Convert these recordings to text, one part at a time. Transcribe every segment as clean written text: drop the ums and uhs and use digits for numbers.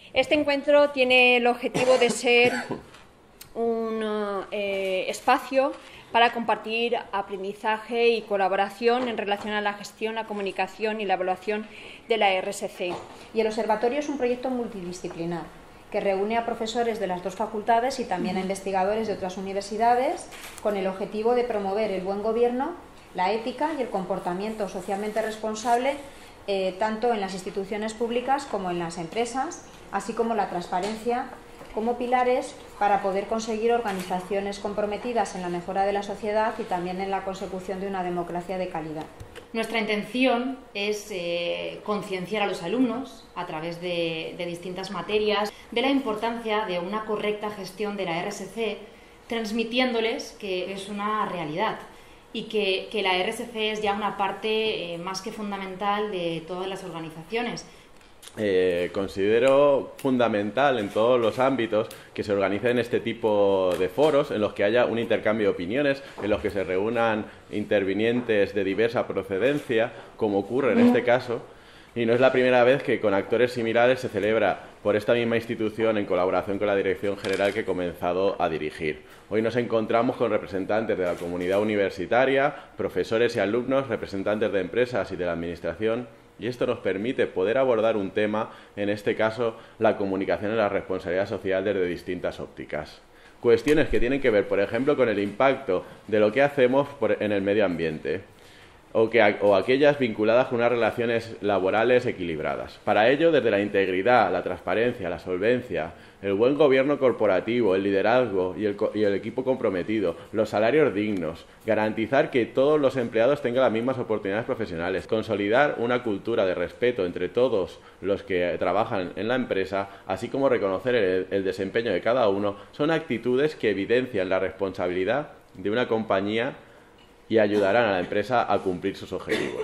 Este encuentro tiene el objetivo de ser un espacio para compartir aprendizaje y colaboración en relación a la gestión, la comunicación y la evaluación de la RSC. Y el observatorio es un proyecto multidisciplinar que reúne a profesores de las dos facultades y también a investigadores de otras universidades con el objetivo de promover el buen gobierno, la ética y el comportamiento socialmente responsable tanto en las instituciones públicas como en las empresas, así como la transparencia como pilares para poder conseguir organizaciones comprometidas en la mejora de la sociedad y también en la consecución de una democracia de calidad. Nuestra intención es concienciar a los alumnos a través de distintas materias de la importancia de una correcta gestión de la RSC, transmitiéndoles que es una realidad y que la RSC es ya una parte más que fundamental de todas las organizaciones. Considero fundamental en todos los ámbitos que se organicen este tipo de foros en los que haya un intercambio de opiniones, en los que se reúnan intervinientes de diversa procedencia, como ocurre en este caso, y no es la primera vez que con actores similares se celebra por esta misma institución en colaboración con la Dirección General que he comenzado a dirigir. Hoy nos encontramos con representantes de la comunidad universitaria, profesores y alumnos, representantes de empresas y de la Administración, y esto nos permite poder abordar un tema, en este caso, la comunicación y la responsabilidad social desde distintas ópticas. Cuestiones que tienen que ver, por ejemplo, con el impacto de lo que hacemos en el medio ambiente o aquellas vinculadas con unas relaciones laborales equilibradas. Para ello, desde la integridad, la transparencia, la solvencia, el buen gobierno corporativo, el liderazgo y el equipo comprometido, los salarios dignos, garantizar que todos los empleados tengan las mismas oportunidades profesionales, consolidar una cultura de respeto entre todos los que trabajan en la empresa, así como reconocer el desempeño de cada uno, son actitudes que evidencian la responsabilidad de una compañía y ayudarán a la empresa a cumplir sus objetivos.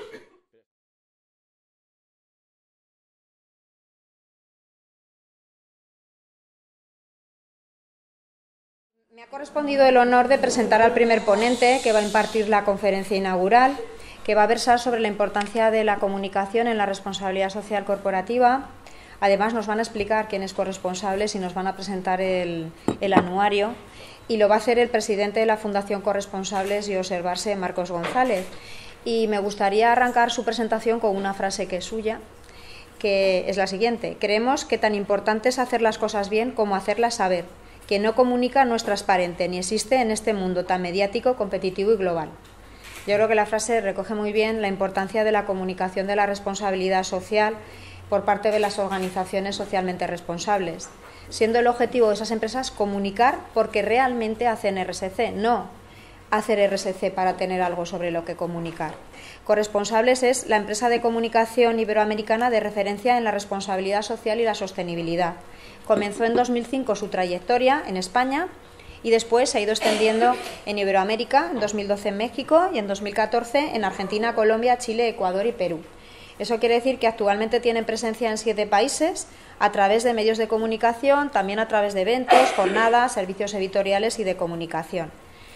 Me ha correspondido el honor de presentar al primer ponente que va a impartir la conferencia inaugural, que va a versar sobre la importancia de la comunicación en la responsabilidad social corporativa. Además, nos van a explicar quiénes corresponsables y nos van a presentar el anuario. Y lo va a hacer el presidente de la Fundación Corresponsables y Observarse, Marcos González. Y me gustaría arrancar su presentación con una frase que es suya, que es la siguiente: creemos que tan importante es hacer las cosas bien como hacerlas saber. Quien no comunica no es transparente ni existe en este mundo tan mediático, competitivo y global. Yo creo que la frase recoge muy bien la importancia de la comunicación de la responsabilidad social por parte de las organizaciones socialmente responsables, siendo el objetivo de esas empresas comunicar porque realmente hacen RSC, no hacer RSC para tener algo sobre lo que comunicar. Corresponsables es la empresa de comunicación iberoamericana de referencia en la responsabilidad social y la sostenibilidad. Comenzó en 2005 su trayectoria en España y después se ha ido extendiendo en Iberoamérica, en 2012 en México y en 2014 en Argentina, Colombia, Chile, Ecuador y Perú. Eso quiere decir que actualmente tienen presencia en 7 países a través de medios de comunicación, también a través de eventos, jornadas, servicios editoriales y de comunicación.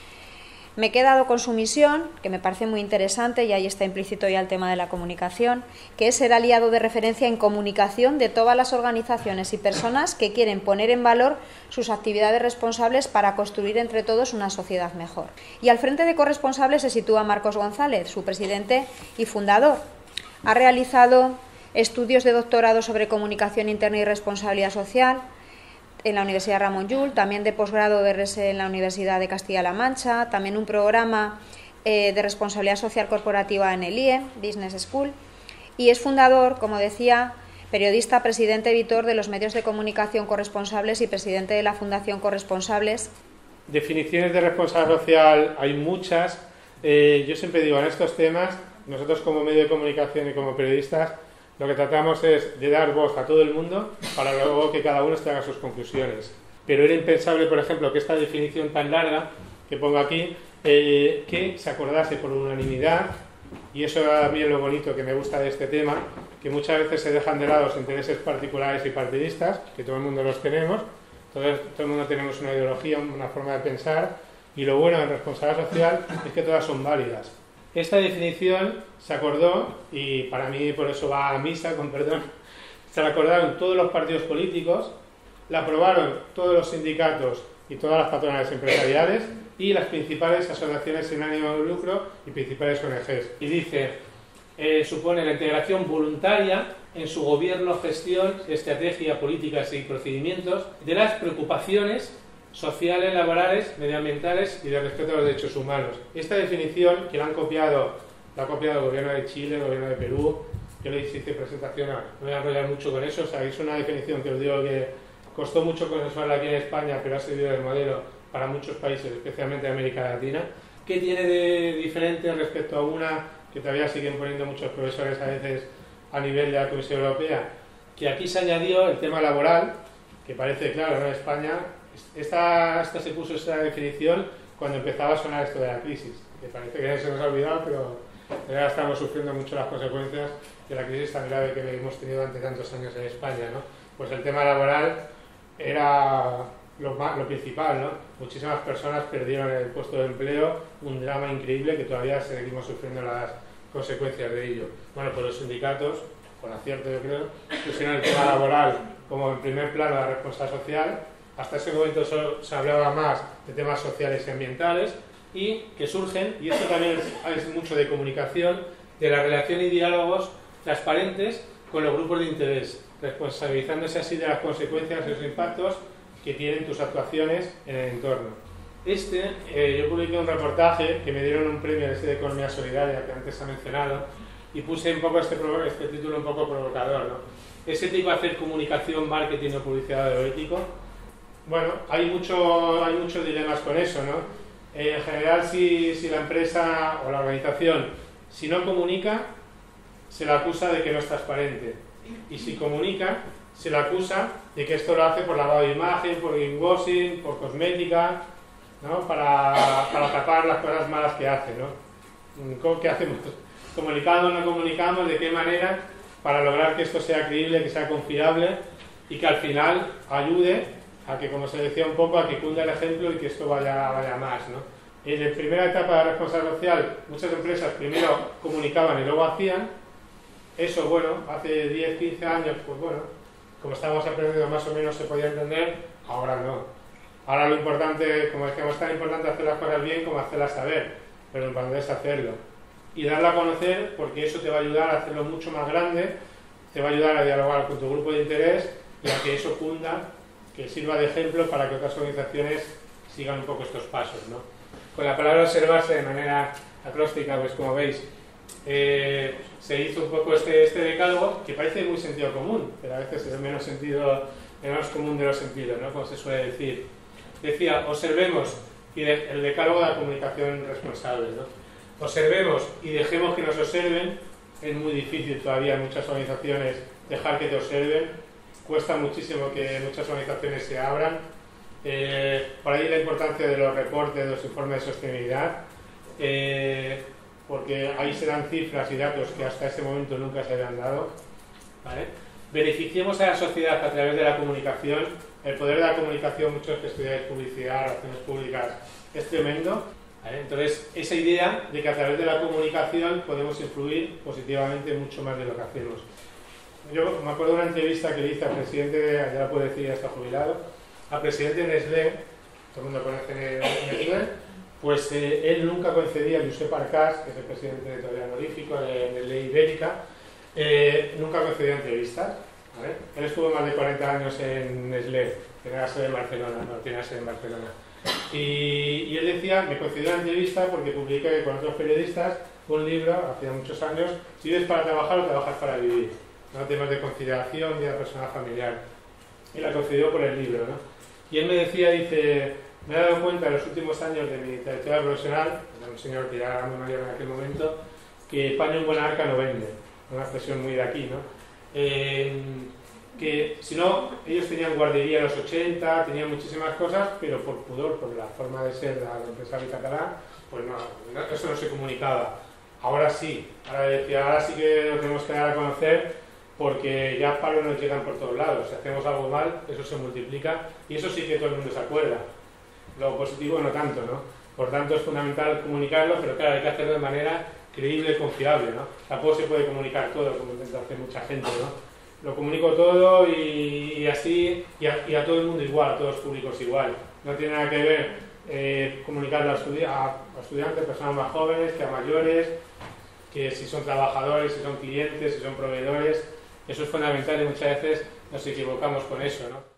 Me he quedado con su misión, que me parece muy interesante, y ahí está implícito ya el tema de la comunicación, que es ser aliado de referencia en comunicación de todas las organizaciones y personas que quieren poner en valor sus actividades responsables para construir entre todos una sociedad mejor. Y al frente de Corresponsables se sitúa Marcos González, su presidente y fundador. Ha realizado estudios de doctorado sobre comunicación interna y responsabilidad social en la Universidad Ramon Llull, también de posgrado de RS en la Universidad de Castilla-La Mancha, también un programa de responsabilidad social corporativa en el IE, Business School, y es fundador, como decía, periodista, presidente editor de los medios de comunicación Corresponsables y presidente de la Fundación Corresponsables. Definiciones de responsabilidad social hay muchas. Yo siempre digo, en estos temas, nosotros como medio de comunicación y como periodistas, lo que tratamos es de dar voz a todo el mundo para luego que cada uno extraiga sus conclusiones. Pero era impensable, por ejemplo, que esta definición tan larga que pongo aquí, que se acordase por unanimidad, y eso es también lo bonito que me gusta de este tema, que muchas veces se dejan de lado los intereses particulares y partidistas, que todo el mundo los tenemos, todo el mundo tenemos una ideología, una forma de pensar, y lo bueno en responsabilidad social es que todas son válidas. Esta definición se acordó, y para mí por eso va a misa, con perdón, se la acordaron todos los partidos políticos, la aprobaron todos los sindicatos y todas las patronales empresariales y las principales asociaciones sin ánimo de lucro y principales ONGs. Y dice, supone la integración voluntaria en su gobierno, gestión, estrategia, políticas y procedimientos de las preocupaciones sociales, laborales, medioambientales y de respeto a los derechos humanos. Esta definición, que la ha copiado el gobierno de Chile, el gobierno de Perú, yo le hice presentación, no voy a enrollar mucho con eso, o sea, es una definición que os digo que costó mucho consensuarla aquí en España, pero ha servido de modelo para muchos países, especialmente de América Latina. ¿Qué tiene de diferente respecto a una que todavía siguen poniendo muchos profesores a veces a nivel de la Comisión Europea? Que aquí se añadió el tema laboral, que parece claro, ¿no? En España, esta se puso esta definición cuando empezaba a sonar esto de la crisis, que parece que se nos ha olvidado, pero ahora estamos sufriendo mucho las consecuencias de la crisis tan grave que hemos tenido durante tantos años en España, ¿no? Pues el tema laboral era lo principal, ¿no? Muchísimas personas perdieron el puesto de empleo, un drama increíble que todavía seguimos sufriendo las consecuencias de ello. Bueno, pues los sindicatos, con acierto yo creo, pusieron el tema laboral como en primer plano de la responsabilidad social. Hasta ese momento solo se hablaba más de temas sociales y ambientales y que surgen, y esto también es mucho de comunicación, de la relación y diálogos transparentes con los grupos de interés, responsabilizándose así de las consecuencias y los impactos que tienen tus actuaciones en el entorno. Yo publiqué un reportaje que me dieron un premio de Economía Solidaria, que antes se ha mencionado, y puse un poco este título un poco provocador, ¿no? ¿Es ético hacer comunicación, marketing o publicidad de lo ético? Bueno, hay muchos dilemas con eso, ¿no? En general, si la empresa o la organización, si no comunica, se la acusa de que no es transparente. Y si comunica, se la acusa de que esto lo hace por lavado de imagen, por greenwashing, por cosmética, ¿no? Para tapar las cosas malas que hace, ¿no? ¿Qué hacemos? ¿Comunicamos o no comunicamos? ¿De qué manera? Para lograr que esto sea creíble, que sea confiable y que al final ayude a que, como se decía un poco, a que cunda el ejemplo y que esto vaya más, ¿no? En la primera etapa de la responsabilidad social, muchas empresas primero comunicaban y luego hacían. Eso, bueno, hace 10, 15 años, pues bueno, como estábamos aprendiendo más o menos se podía entender, ahora no. Ahora lo importante, como decíamos, es tan importante hacer las cosas bien como hacerlas saber, pero lo importante es hacerlo. Y darlo a conocer, porque eso te va a ayudar a hacerlo mucho más grande, te va a ayudar a dialogar con tu grupo de interés y a que eso cunda, que sirva de ejemplo para que otras organizaciones sigan un poco estos pasos, ¿no? Con la palabra observarse de manera acróstica, pues como veis, se hizo un poco este decálogo que parece muy sentido común, pero a veces es el menos común de los sentidos, ¿no? Como se suele decir. Decía, observemos, y el decálogo de la comunicación responsable, ¿no? Observemos y dejemos que nos observen. Es muy difícil todavía en muchas organizaciones dejar que te observen. Cuesta muchísimo que muchas organizaciones se abran. Por ahí la importancia de los reportes, de los informes de sostenibilidad, porque ahí se dan cifras y datos que hasta ese momento nunca se habían dado, ¿vale? Beneficiemos a la sociedad a través de la comunicación. El poder de la comunicación, muchos que estudiáis publicidad, relaciones públicas, es tremendo, ¿vale? Entonces, esa idea de que a través de la comunicación podemos influir positivamente mucho más de lo que hacemos. Yo me acuerdo de una entrevista que le hice al presidente, ya la puedo decir, ya está jubilado, al presidente de Nestlé, todo el mundo conoce Nestlé, pues él nunca concedía, Josep Arcas, que es el presidente todavía honorífico de Nestlé Ibérica, nunca concedía entrevistas, ¿vale? Él estuvo más de 40 años en Nestlé, tenía sede en Barcelona, y él decía, me concedió una entrevista porque publiqué con otros periodistas un libro, hacía muchos años, si vives para trabajar o trabajas para vivir, ¿no? Temas de conciliación, vida personal, familiar, y la concedió por el libro, ¿no? Y él me decía, dice, me he dado cuenta en los últimos años de mi trayectoria profesional, era un señor que ya era muy mayor en aquel momento, que paño en buena arca no vende, una expresión muy de aquí, ¿no? Que si no, ellos tenían guardería en los 80, tenían muchísimas cosas, pero por pudor, por la forma de ser de la empresaria catalán, pues no, eso no se comunicaba. Ahora sí, ahora sí que lo tenemos que dar a conocer, porque ya palos nos llegan por todos lados. Si hacemos algo mal, eso se multiplica y eso sí que todo el mundo se acuerda. Lo positivo no tanto, ¿no? Por tanto es fundamental comunicarlo, pero claro, hay que hacerlo de manera creíble y confiable, ¿no? Tampoco se puede comunicar todo, como intenta hacer mucha gente, ¿no? lo comunico todo y así, y a todo el mundo igual, a todos los públicos igual. No tiene nada que ver comunicarlo a estudiantes, personas más jóvenes que a mayores, que si son trabajadores, si son clientes, si son proveedores. Eso es fundamental y muchas veces nos equivocamos con eso, ¿no?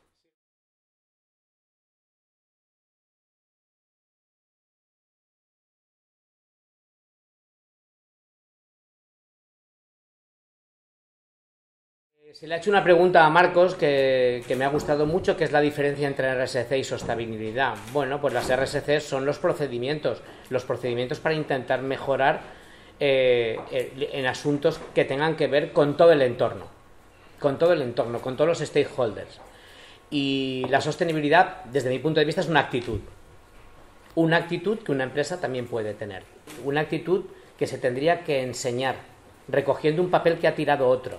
Se le ha hecho una pregunta a Marcos que me ha gustado mucho, que es la diferencia entre RSC y sostenibilidad. Bueno, pues las RSC son los procedimientos para intentar mejorar en asuntos que tengan que ver con todo el entorno, con todos los stakeholders. Y la sostenibilidad, desde mi punto de vista, es una actitud que una empresa también puede tener, una actitud que se tendría que enseñar, recogiendo un papel que ha tirado otro.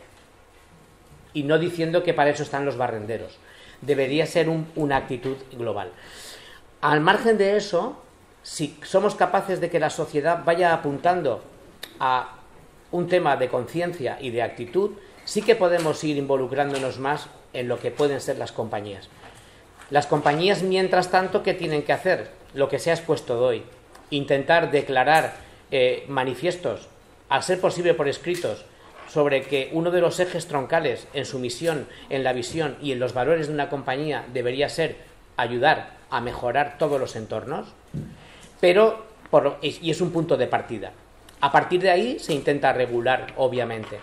Y no diciendo que para eso están los barrenderos. Debería ser una actitud global. Al margen de eso, si somos capaces de que la sociedad vaya apuntando a un tema de conciencia y de actitud, sí que podemos ir involucrándonos más en lo que pueden ser las compañías. Las compañías, mientras tanto, ¿qué tienen que hacer? Lo que se ha expuesto hoy. Intentar declarar manifiestos, al ser posible por escritos, sobre que uno de los ejes troncales en su misión, en la visión y en los valores de una compañía debería ser ayudar a mejorar todos los entornos, pero y es un punto de partida. A partir de ahí se intenta regular, obviamente.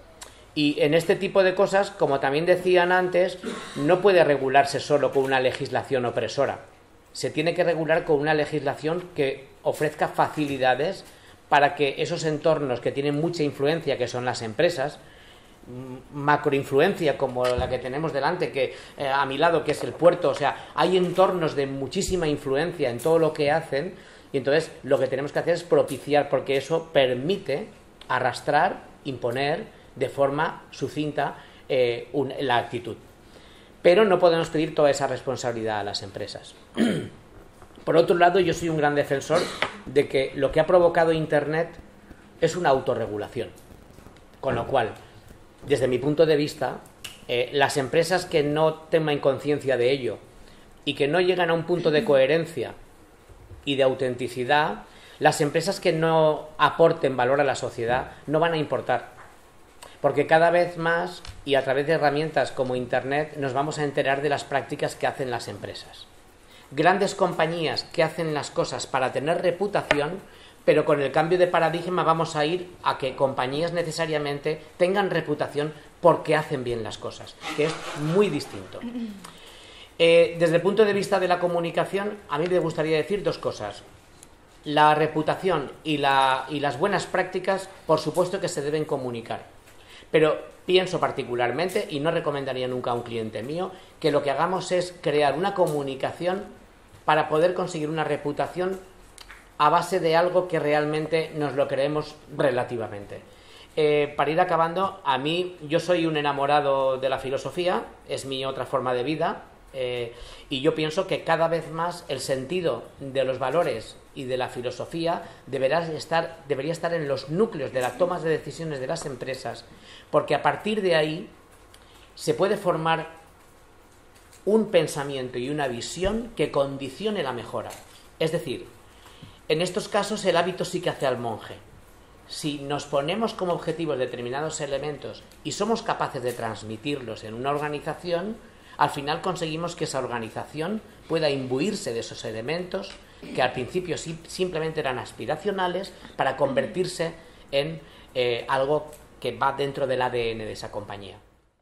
Y en este tipo de cosas, como también decían antes, no puede regularse solo con una legislación opresora. Se tiene que regular con una legislación que ofrezca facilidades para que esos entornos que tienen mucha influencia, que son las empresas, macroinfluencia como la que tenemos delante, que a mi lado, que es el puerto, o sea, hay entornos de muchísima influencia en todo lo que hacen, y entonces lo que tenemos que hacer es propiciar, porque eso permite arrastrar, imponer de forma sucinta la actitud. Pero no podemos pedir toda esa responsabilidad a las empresas. Por otro lado, yo soy un gran defensor de que lo que ha provocado Internet es una autorregulación. Con lo cual, desde mi punto de vista, las empresas que no tengan conciencia de ello y que no llegan a un punto de coherencia y de autenticidad, las empresas que no aporten valor a la sociedad no van a importar. Porque cada vez más, y a través de herramientas como Internet, nos vamos a enterar de las prácticas que hacen las empresas. Grandes compañías que hacen las cosas para tener reputación, pero con el cambio de paradigma vamos a ir a que compañías necesariamente tengan reputación porque hacen bien las cosas, que es muy distinto. Desde el punto de vista de la comunicación, a mí me gustaría decir dos cosas. La reputación y las buenas prácticas, por supuesto que se deben comunicar. Pero pienso particularmente, y no recomendaría nunca a un cliente mío, que lo que hagamos es crear una comunicación para poder conseguir una reputación a base de algo que realmente nos lo creemos relativamente. Para ir acabando, yo soy un enamorado de la filosofía, es mi otra forma de vida, y yo pienso que cada vez más el sentido de los valores y de la filosofía debería estar en los núcleos de las tomas de decisiones de las empresas, porque a partir de ahí se puede formar un pensamiento y una visión que condicione la mejora. Es decir, en estos casos el hábito sí que hace al monje. Si nos ponemos como objetivos determinados elementos y somos capaces de transmitirlos en una organización, al final conseguimos que esa organización pueda imbuirse de esos elementos que al principio simplemente eran aspiracionales para convertirse en algo que va dentro del ADN de esa compañía.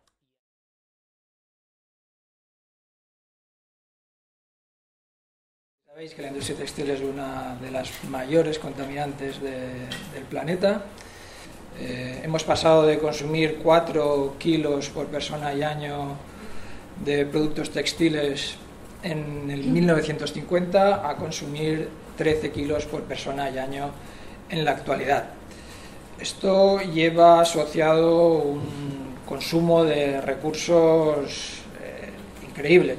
Sabéis que la industria textil es una de las mayores contaminantes del planeta. Hemos pasado de consumir 4 kilos por persona y año de productos textiles en el 1950 a consumir 13 kilos por persona y año en la actualidad. Esto lleva asociado un consumo de recursos increíble.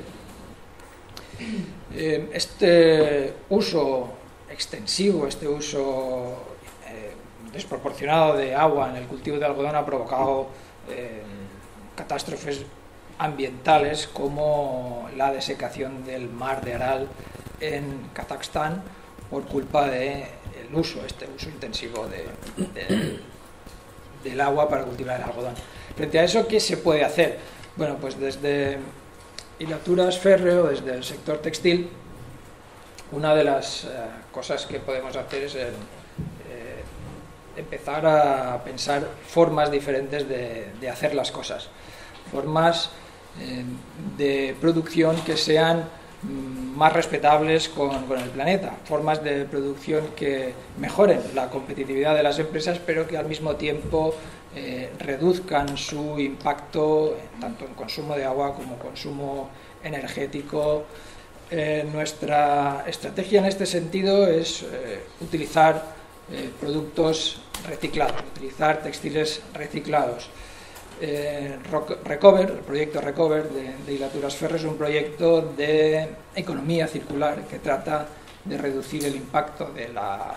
Este uso extensivo, este uso desproporcionado de agua en el cultivo de algodón ha provocado catástrofes ambientales como la desecación del mar de Aral en Kazajstán por culpa del uso intensivo del agua para cultivar el algodón. Frente a eso, ¿qué se puede hacer? Bueno, pues desde Hilaturas Férreo, desde el sector textil, una de las cosas que podemos hacer es empezar a pensar formas diferentes de hacer las cosas, formas de producción que sean más respetables con el planeta, formas de producción que mejoren la competitividad de las empresas, pero que al mismo tiempo reduzcan su impacto tanto en consumo de agua como consumo energético. Nuestra estrategia en este sentido es utilizar productos reciclados, utilizar textiles reciclados. Recover, el proyecto Recover de Hilaturas Férreo es un proyecto de economía circular que trata de reducir el impacto de la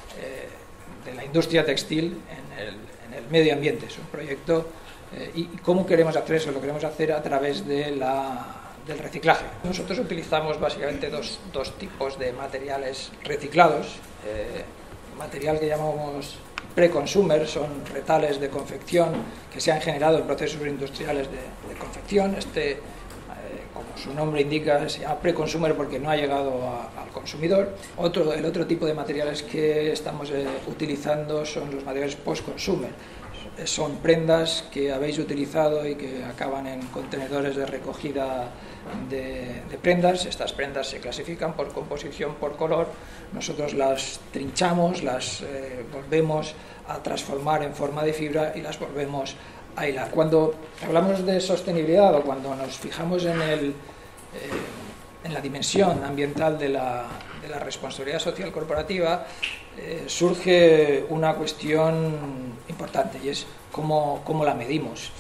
industria textil en el medio ambiente. Es un proyecto y ¿cómo queremos hacer eso? Lo queremos hacer a través del reciclaje. Nosotros utilizamos básicamente dos tipos de materiales reciclados. Material que llamamos pre-consumer, son retales de confección que se han generado en procesos industriales de confección. Como su nombre indica, se llama pre-consumer porque no ha llegado al consumidor. El otro tipo de materiales que estamos utilizando son los materiales post-consumer. Son prendas que habéis utilizado y que acaban en contenedores de recogida de prendas. Estas prendas se clasifican por composición, por color. Nosotros las trinchamos, las volvemos a transformar en forma de fibra y las volvemos a hilar. Cuando hablamos de sostenibilidad o cuando nos fijamos en la dimensión ambiental de la responsabilidad social corporativa, surge una cuestión importante y es cómo la medimos.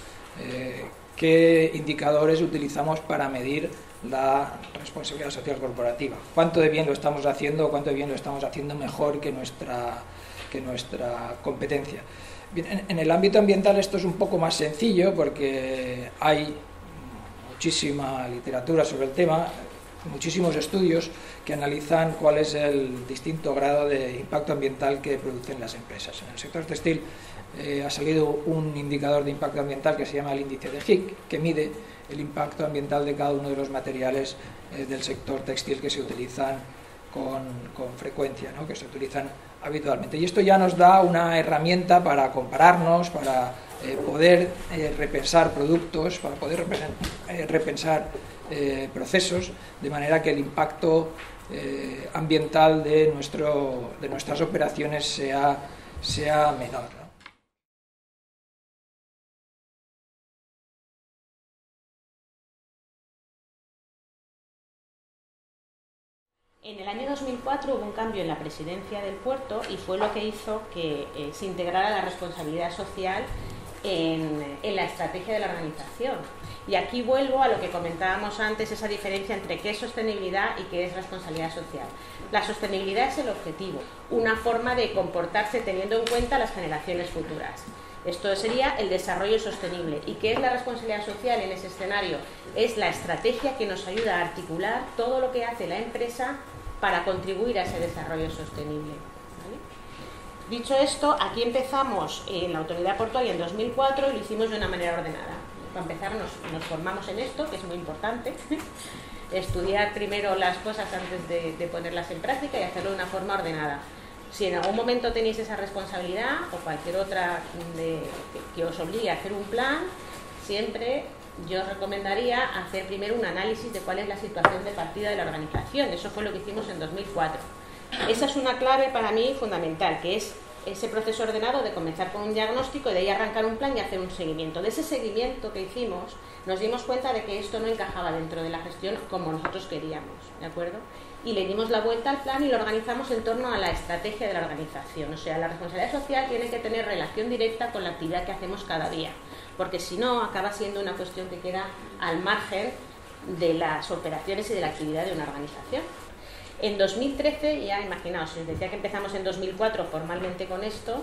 ¿Qué indicadores utilizamos para medir la responsabilidad social corporativa? ¿Cuánto de bien lo estamos haciendo o cuánto de bien lo estamos haciendo mejor que nuestra competencia? Bien, en el ámbito ambiental esto es un poco más sencillo porque hay muchísima literatura sobre el tema, muchísimos estudios que analizan cuál es el distinto grado de impacto ambiental que producen las empresas. En el sector textil ha salido un indicador de impacto ambiental que se llama el índice de HIC, que mide el impacto ambiental de cada uno de los materiales del sector textil que se utilizan con frecuencia, ¿no? Que se utilizan habitualmente. Y esto ya nos da una herramienta para compararnos, para poder repensar productos, para poder repensar procesos, de manera que el impacto ambiental de nuestras operaciones sea menor, ¿no? En el año 2004 hubo un cambio en la presidencia del puerto y fue lo que hizo que se integrara la responsabilidad social en la estrategia de la organización. Y aquí vuelvo a lo que comentábamos antes, esa diferencia entre qué es sostenibilidad y qué es responsabilidad social. La sostenibilidad es el objetivo, una forma de comportarse teniendo en cuenta las generaciones futuras. Esto sería el desarrollo sostenible. ¿Y qué es la responsabilidad social en ese escenario? Es la estrategia que nos ayuda a articular todo lo que hace la empresa para contribuir a ese desarrollo sostenible. ¿Vale? Dicho esto, aquí empezamos en la autoridad portuaria en 2004 y lo hicimos de una manera ordenada. Para empezar, nos formamos en esto, que es muy importante. Estudiar primero las cosas antes de ponerlas en práctica y hacerlo de una forma ordenada. Si en algún momento tenéis esa responsabilidad o cualquier otra que os obligue a hacer un plan, siempre yo os recomendaría hacer primero un análisis de cuál es la situación de partida de la organización. Eso fue lo que hicimos en 2004. Esa es una clave para mí fundamental, que es ese proceso ordenado de comenzar con un diagnóstico y de ahí arrancar un plan y hacer un seguimiento. De ese seguimiento que hicimos, nos dimos cuenta de que esto no encajaba dentro de la gestión como nosotros queríamos, ¿de acuerdo? Y le dimos la vuelta al plan y lo organizamos en torno a la estrategia de la organización. O sea, la responsabilidad social tiene que tener relación directa con la actividad que hacemos cada día, porque si no, acaba siendo una cuestión que queda al margen de las operaciones y de la actividad de una organización. En 2013, ya imaginaos, si os decía que empezamos en 2004 formalmente con esto,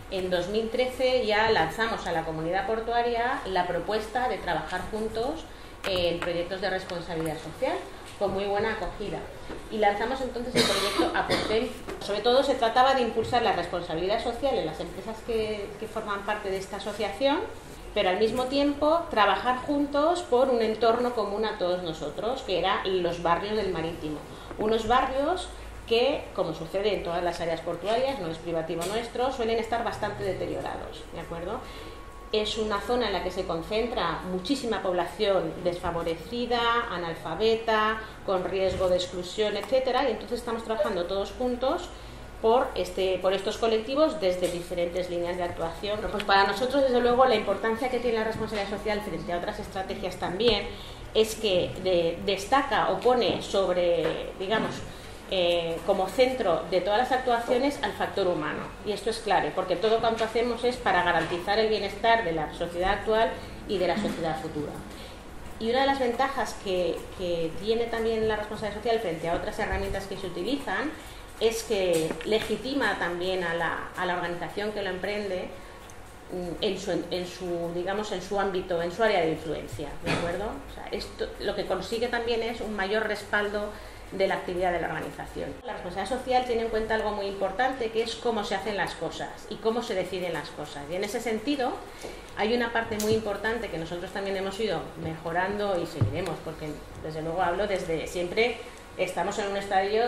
En 2013 ya lanzamos a la comunidad portuaria la propuesta de trabajar juntos en proyectos de responsabilidad social, con muy buena acogida. Y lanzamos entonces el proyecto Aportem. Sobre todo se trataba de impulsar la responsabilidad social en las empresas que forman parte de esta asociación, pero al mismo tiempo trabajar juntos por un entorno común a todos nosotros, que eran los barrios del Marítimo. Unos barrios que, como sucede en todas las áreas portuarias, no es privativo nuestro, suelen estar bastante deteriorados, ¿de acuerdo? Es una zona en la que se concentra muchísima población desfavorecida, analfabeta, con riesgo de exclusión, etcétera, y entonces estamos trabajando todos juntos por estos colectivos desde diferentes líneas de actuación. Pues para nosotros, desde luego, la importancia que tiene la responsabilidad social frente a otras estrategias también es que destaca o pone sobre, digamos, como centro de todas las actuaciones al factor humano. Y esto es clave, porque todo cuanto hacemos es para garantizar el bienestar de la sociedad actual y de la sociedad futura. Y una de las ventajas que tiene también la responsabilidad social frente a otras herramientas que se utilizan es que legitima también a la organización que lo emprende en su ámbito, en su área de influencia, ¿de acuerdo? O sea, esto lo que consigue también es un mayor respaldo de la actividad de la organización. La responsabilidad social tiene en cuenta algo muy importante, que es cómo se hacen las cosas y cómo se deciden las cosas. Y en ese sentido hay una parte muy importante que nosotros también hemos ido mejorando y seguiremos, porque desde luego hablo desde siempre, estamos en un estadio,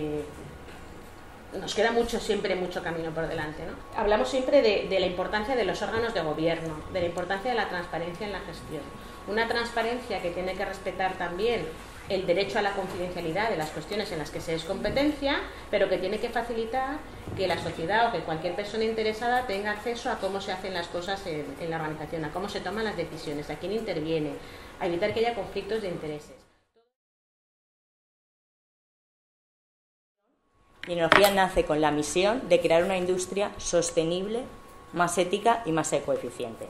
nos queda siempre mucho camino por delante, ¿no? Hablamos siempre de la importancia de los órganos de gobierno, de la importancia de la transparencia en la gestión. Una transparencia que tiene que respetar también el derecho a la confidencialidad de las cuestiones en las que se es competencia, pero que tiene que facilitar que la sociedad o que cualquier persona interesada tenga acceso a cómo se hacen las cosas en la organización, a cómo se toman las decisiones, a quién interviene, a evitar que haya conflictos de intereses. Innología nace con la misión de crear una industria sostenible, más ética y más ecoeficiente.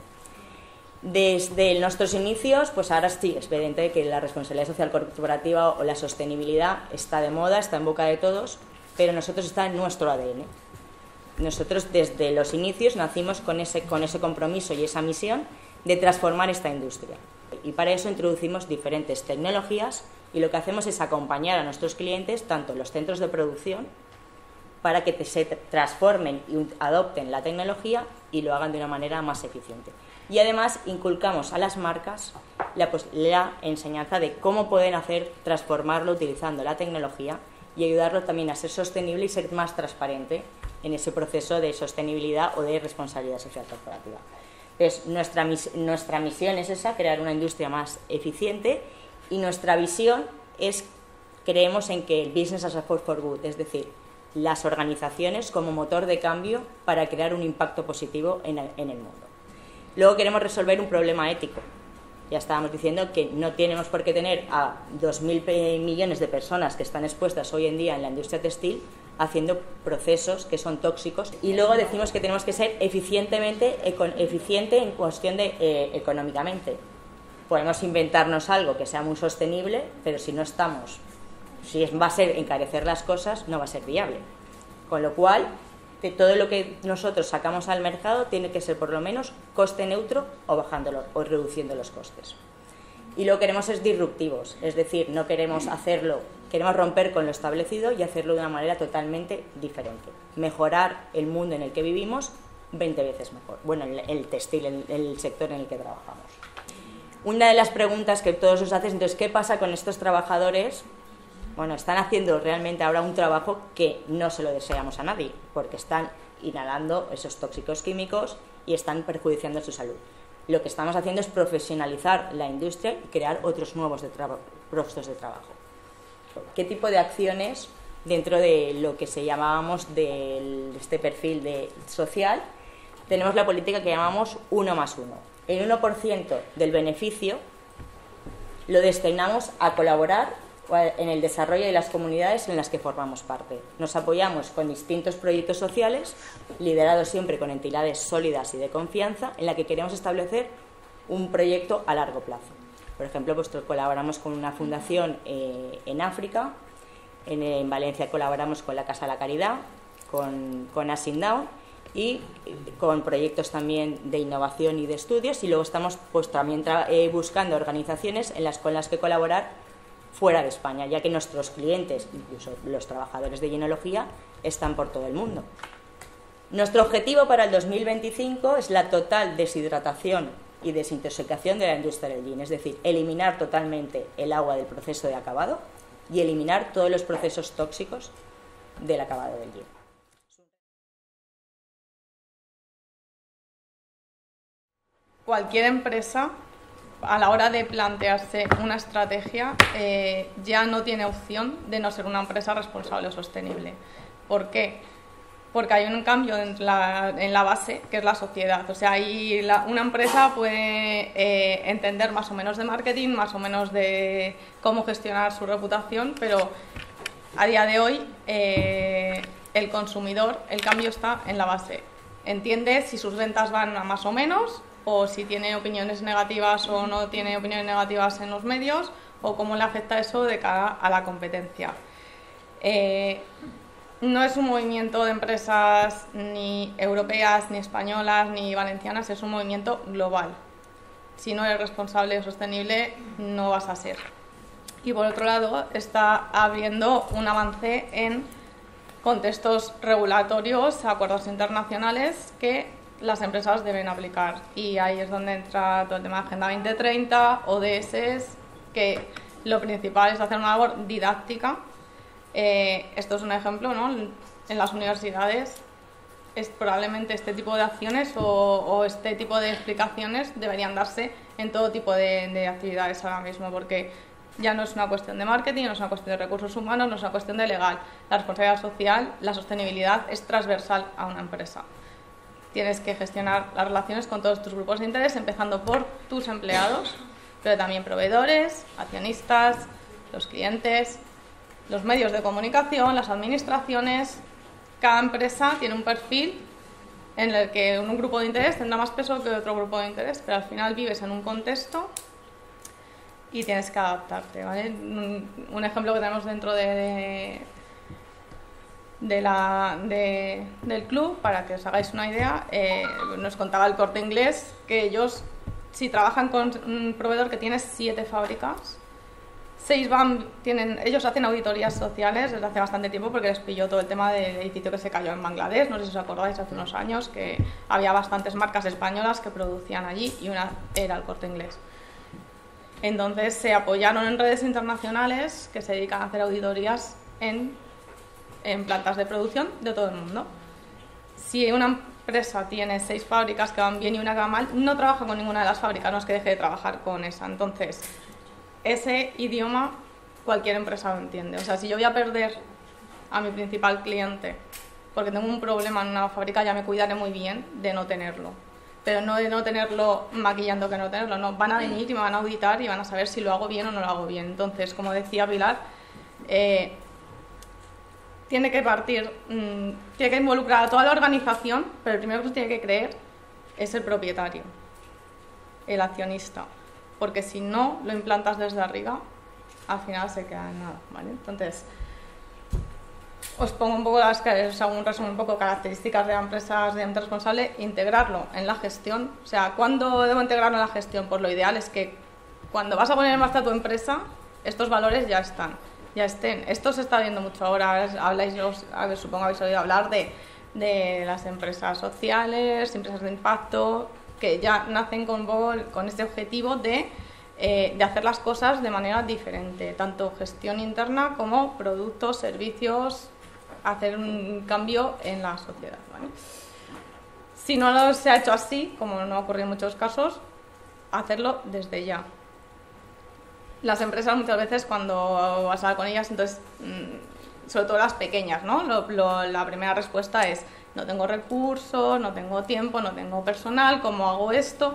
Desde nuestros inicios, pues ahora sí, es evidente que la responsabilidad social corporativa o la sostenibilidad está de moda, está en boca de todos, pero nosotros está en nuestro ADN. Nosotros desde los inicios nacimos con ese compromiso y esa misión de transformar esta industria. Y para eso introducimos diferentes tecnologías y lo que hacemos es acompañar a nuestros clientes, tanto en los centros de producción, para que se transformen y adopten la tecnología y lo hagan de una manera más eficiente. Y además inculcamos a las marcas la enseñanza de cómo pueden transformarlo utilizando la tecnología y ayudarlo también a ser sostenible y ser más transparente en ese proceso de sostenibilidad o de responsabilidad social corporativa. Entonces, nuestra misión es esa, crear una industria más eficiente, y nuestra visión es, creemos en que el business as a force for good, es decir, las organizaciones como motor de cambio para crear un impacto positivo en el mundo. Luego queremos resolver un problema ético. Ya estábamos diciendo que no tenemos por qué tener a 2.000 millones de personas que están expuestas hoy en día en la industria textil haciendo procesos que son tóxicos. Y luego decimos que tenemos que ser eficiente en cuestión de económicamente. Podemos inventarnos algo que sea muy sostenible, pero si va a ser encarecer las cosas, no va a ser viable. Con lo cual, todo lo que nosotros sacamos al mercado tiene que ser por lo menos coste neutro o bajándolo o reduciendo los costes. Y lo que queremos es disruptivos, es decir, no queremos queremos romper con lo establecido y hacerlo de una manera totalmente diferente. Mejorar el mundo en el que vivimos 20 veces mejor. Bueno, el textil, el sector en el que trabajamos. Una de las preguntas que todos nos hacen, entonces, ¿qué pasa con estos trabajadores? Bueno, están haciendo realmente ahora un trabajo que no se lo deseamos a nadie, porque están inhalando esos tóxicos químicos y están perjudiciando su salud. Lo que estamos haciendo es profesionalizar la industria y crear otros nuevos puestos de trabajo. ¿Qué tipo de acciones dentro de lo que llamábamos de este perfil social? Tenemos la política que llamamos 1+1. El 1% del beneficio lo destinamos a colaborar en el desarrollo de las comunidades en las que formamos parte. Nos apoyamos con distintos proyectos sociales, liderados siempre con entidades sólidas y de confianza, en la que queremos establecer un proyecto a largo plazo. Por ejemplo, pues colaboramos con una fundación en África, en Valencia colaboramos con la Casa de la Caridad, con Asing Down, y con proyectos también de innovación y de estudios, y luego estamos pues también buscando organizaciones en las con las que colaborar fuera de España, ya que nuestros clientes, incluso los trabajadores de Genealogía, están por todo el mundo. Nuestro objetivo para el 2025 es la total deshidratación y desintoxicación de la industria del gin, es decir, eliminar totalmente el agua del proceso de acabado y eliminar todos los procesos tóxicos del acabado del gin. Cualquier empresa, a la hora de plantearse una estrategia, ya no tiene opción de no ser una empresa responsable o sostenible. ¿Por qué? Porque hay un cambio en la base, que es la sociedad. O sea, una empresa puede entender más o menos de marketing, más o menos de cómo gestionar su reputación, pero a día de hoy el consumidor, el cambio está en la base. Entiende si sus ventas van a más o menos, o si tiene opiniones negativas o no tiene opiniones negativas en los medios, o cómo le afecta eso de cara a la competencia. No es un movimiento de empresas ni europeas, ni españolas, ni valencianas, es un movimiento global. Si no eres responsable o sostenible, no vas a ser. Y por otro lado, está habiendo un avance en contextos regulatorios, acuerdos internacionales que las empresas deben aplicar, y ahí es donde entra todo el tema de Agenda 2030, ODS, que lo principal es hacer una labor didáctica. Esto es un ejemplo, ¿no? En las universidades probablemente este tipo de acciones o este tipo de explicaciones deberían darse en todo tipo de actividades ahora mismo, porque ya no es una cuestión de marketing, no es una cuestión de recursos humanos, no es una cuestión de legal. La responsabilidad social, la sostenibilidad es transversal a una empresa. Tienes que gestionar las relaciones con todos tus grupos de interés, empezando por tus empleados, pero también proveedores, accionistas, los clientes, los medios de comunicación, las administraciones. Cada empresa tiene un perfil en el que un grupo de interés tendrá más peso que otro grupo de interés, pero al final vives en un contexto y tienes que adaptarte, ¿vale? Un ejemplo que tenemos dentro del club, para que os hagáis una idea, nos contaba el Corte Inglés que ellos, si trabajan con un proveedor que tiene 7 fábricas, 6 ellos hacen auditorías sociales desde hace bastante tiempo, porque les pilló todo el tema del edificio que se cayó en Bangladesh, no sé si os acordáis, hace unos años, que había bastantes marcas españolas que producían allí y una era el Corte Inglés. Entonces se apoyaron en redes internacionales que se dedican a hacer auditorías en plantas de producción de todo el mundo. Si una empresa tiene 6 fábricas que van bien y una que va mal, no trabaja con ninguna de las fábricas, no es que deje de trabajar con esa. Entonces, ese idioma cualquier empresa lo entiende. O sea, si yo voy a perder a mi principal cliente porque tengo un problema en una fábrica, ya me cuidaré muy bien de no tenerlo. Pero no de no tenerlo maquillando que no tenerlo, no. Van a venir y me van a auditar y van a saber si lo hago bien o no lo hago bien. Entonces, como decía Pilar, tiene que partir, tiene que involucrar a toda la organización, pero el primero que se tiene que creer es el propietario, el accionista, porque si no lo implantas desde arriba, al final se queda en nada, ¿vale? Entonces, os pongo un poco un resumen un poco características de empresas de ente responsable, integrarlo en la gestión. O sea, ¿cuándo debo integrarlo en la gestión? Pues lo ideal es que cuando vas a poner en marcha tu empresa, estos valores ya estén. Esto se está viendo mucho ahora, supongo habéis oído hablar de las empresas sociales, empresas de impacto, que ya nacen con este objetivo de hacer las cosas de manera diferente, tanto gestión interna como productos, servicios, hacer un cambio en la sociedad, ¿vale? Si no se ha hecho así, como no ha ocurrido en muchos casos, hacerlo desde ya. Las empresas muchas veces, cuando vas a hablar con ellas, entonces, sobre todo las pequeñas, ¿no? La primera respuesta es: no tengo recursos, no tengo tiempo, no tengo personal, ¿cómo hago esto?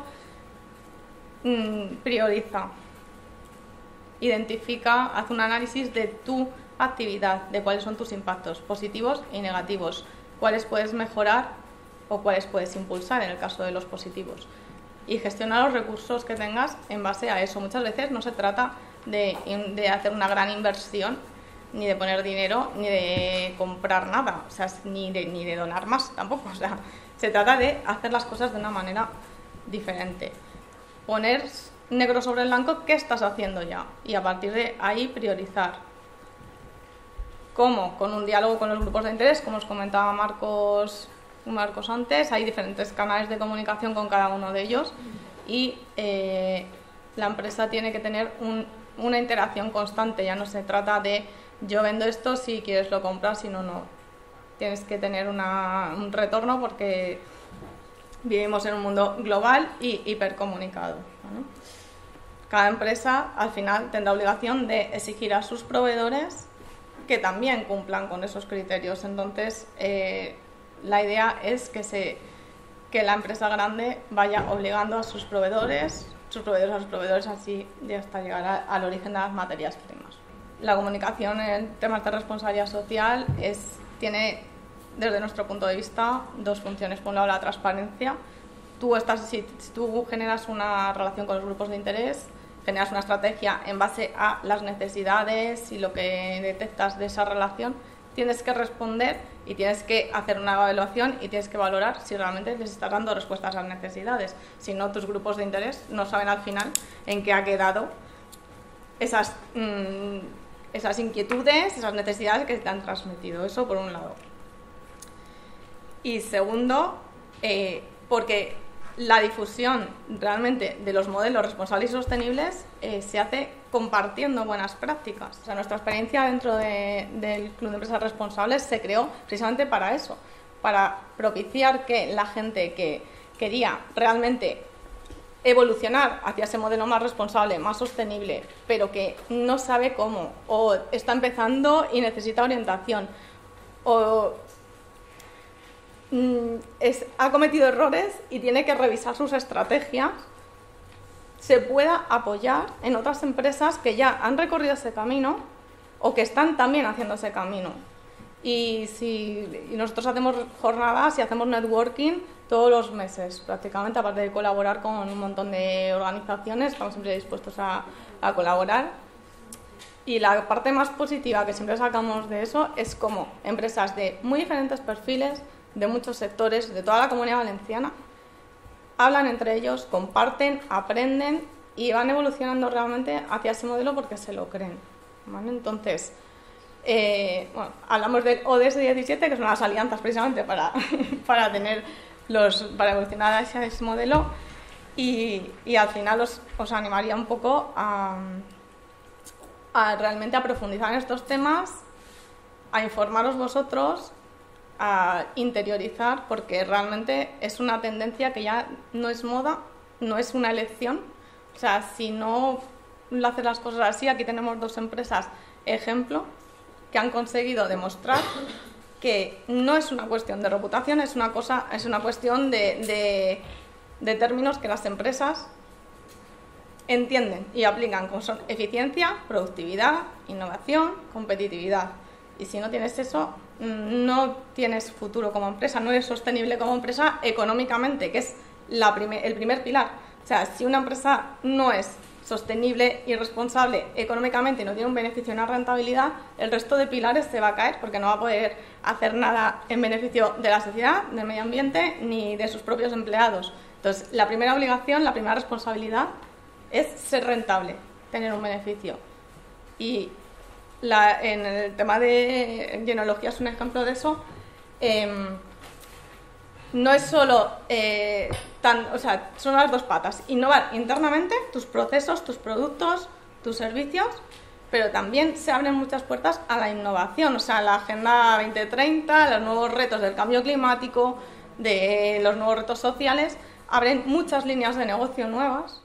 Prioriza, identifica, haz un análisis de tu actividad, de cuáles son tus impactos positivos y negativos, cuáles puedes mejorar o cuáles puedes impulsar en el caso de los positivos, y gestiona los recursos que tengas en base a eso. Muchas veces no se trata de hacer una gran inversión ni de poner dinero, ni de comprar nada, o sea, ni de donar más tampoco. O sea, se trata de hacer las cosas de una manera diferente. Poner negro sobre el blanco qué estás haciendo ya y a partir de ahí priorizar. ¿Cómo? Con un diálogo con los grupos de interés, como os comentaba Marcos antes, hay diferentes canales de comunicación con cada uno de ellos y la empresa tiene que tener una interacción constante. Ya no se trata de yo vendo esto, si quieres lo compras, si no, no. Tienes que tener un retorno porque vivimos en un mundo global y hipercomunicado, ¿no? Cada empresa al final tendrá obligación de exigir a sus proveedores que también cumplan con esos criterios. Entonces, la idea es que la empresa grande vaya obligando a sus proveedores así hasta llegar al origen de las materias primas. La comunicación en temas de responsabilidad social tiene, desde nuestro punto de vista, dos funciones. Por un lado, la transparencia. Si tú generas una relación con los grupos de interés, generas una estrategia en base a las necesidades y lo que detectas de esa relación, tienes que responder y tienes que hacer una evaluación y tienes que valorar si realmente les estás dando respuestas a las necesidades. Si no, tus grupos de interés no saben al final en qué ha quedado esas inquietudes, esas necesidades que te han transmitido. Eso por un lado. Y segundo, porque la difusión realmente de los modelos responsables y sostenibles se hace compartiendo buenas prácticas. O sea, nuestra experiencia dentro del Club de Empresas Responsables se creó precisamente para eso, para propiciar que la gente que quería realmente evolucionar hacia ese modelo más responsable, más sostenible, pero que no sabe cómo, o está empezando y necesita orientación, o ha cometido errores y tiene que revisar sus estrategias, se pueda apoyar en otras empresas que ya han recorrido ese camino o que están también haciendo ese camino. Y nosotros hacemos jornadas y hacemos networking todos los meses, prácticamente, aparte de colaborar con un montón de organizaciones, estamos siempre dispuestos a colaborar. Y la parte más positiva que siempre sacamos de eso es como empresas de muy diferentes perfiles, de muchos sectores, de toda la Comunidad Valenciana, hablan entre ellos, comparten, aprenden y van evolucionando realmente hacia ese modelo porque se lo creen, ¿vale? Entonces, hablamos del ODS 17, que son las alianzas precisamente para evolucionar hacia ese modelo y al final os animaría un poco a realmente a profundizar en estos temas, a informaros vosotros, a interiorizar, porque realmente es una tendencia que ya no es moda, no es una elección. O sea, si no lo haces las cosas así, aquí tenemos dos empresas ejemplo que han conseguido demostrar que no es una cuestión de reputación, es una cuestión de términos que las empresas entienden y aplican, como son eficiencia, productividad, innovación, competitividad. Y si no tienes eso, no tienes futuro como empresa, no eres sostenible como empresa económicamente, que es el primer pilar. O sea, si una empresa no es sostenible y responsable económicamente y no tiene un beneficio y una rentabilidad, el resto de pilares se va a caer porque no va a poder hacer nada en beneficio de la sociedad, del medio ambiente ni de sus propios empleados. Entonces, la primera obligación, la primera responsabilidad es ser rentable, tener un beneficio. Y en el tema de genealogía es un ejemplo de eso. No es solo son las dos patas: innovar internamente tus procesos, tus productos, tus servicios, pero también se abren muchas puertas a la innovación. O sea, la Agenda 2030, los nuevos retos del cambio climático, de los nuevos retos sociales, abren muchas líneas de negocio nuevas